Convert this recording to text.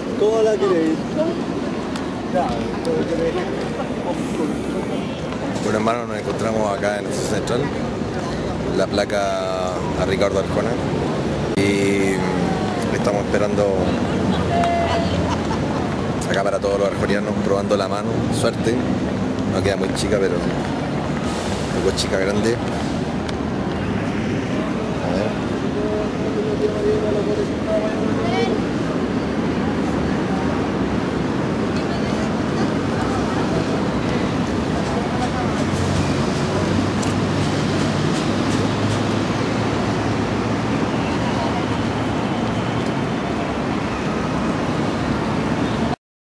¿Cómo la queréis? Bueno, hermano, nos encontramos acá en el Central, la placa a Ricardo Arjona, y estamos esperando acá para todos los arjonianos, probando la mano. Suerte, no queda muy chica, pero un poco chica, grande. A ver.